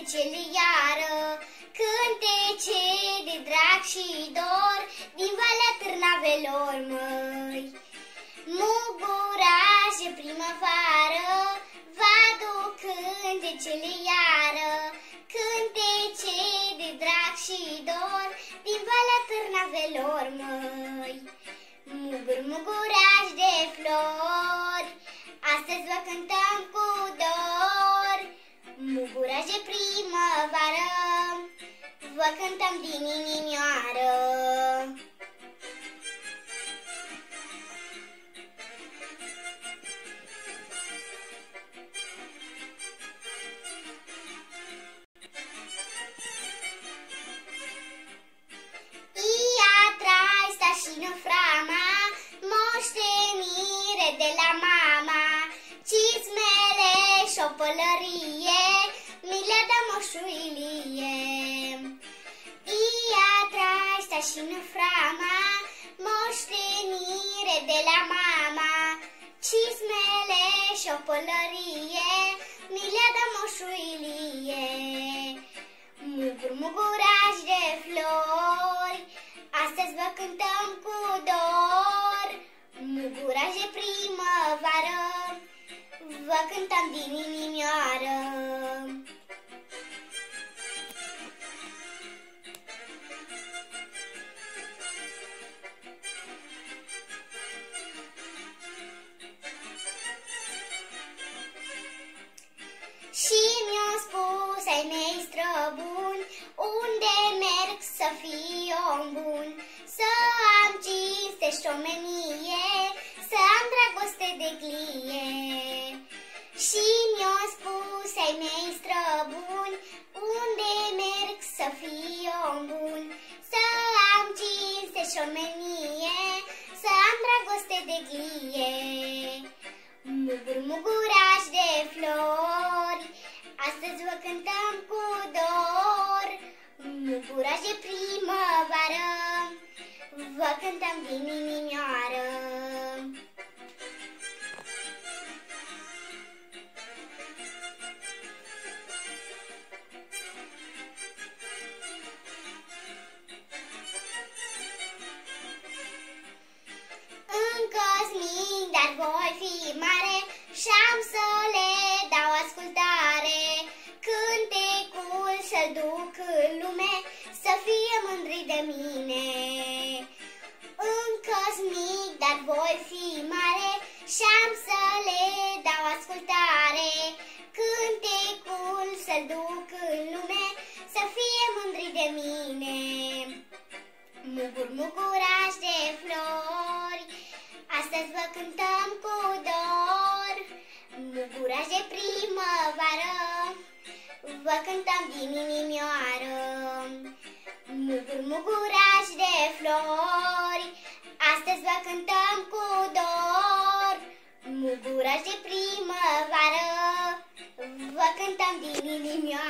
cântecele iară, cântece de drag și dor din Valea Târnavelor, măi. Muguraje primăvară, vă aduc cântecele iară, cântece de drag și dor din Valea Târnavelor, măi. Mugur, muguraș de flori, astăzi vă cântăm cu dor. Muguraș de primăvară, vă cântăm din inimioară. Moștenire de la mama, cizmele și o pălărie mi le dă Moșu Ilie. Ia traista și năframa, moștenire de la mama, cizmele și o pălărie mi le dă Moșu Ilie. Mugur, muguraș de flori, astăzi vă cântăm cu dor. Muguraș de primăvară, vă cântăm din inimioară. Și mi-au spus ai mei străbuni, unde merg să fii om bun, să am cinste și omenie, să am dragoste de clie. Și mi-au spus ai mei străbuni, unde merg să fii om bun, să am cinste și omenie, să am dragoste de clie. Mugur, muguraș de flori, astăzi vă cântăm cu dor. Muguraș de primăvară, vă cântăm din inimioară. Încă-s mic, dar voi fi mare și-am să le dau ascultare. Cântecul să-l duc în lume, să fie mândri de mine. Încă-s mic, dar voi fi mare și-am să le dau ascultare. Cântecul să-l duc în lume, să fie mândri de mine. Mugur, muguraș de flori, astăzi vă cântăm cu dor. Muguraș de primăvară, vă cântăm din inimioară. Mugur, muguraș de flori, astăzi vă cântăm cu dor. Muguraș de primăvară, vă cântăm din inimioară.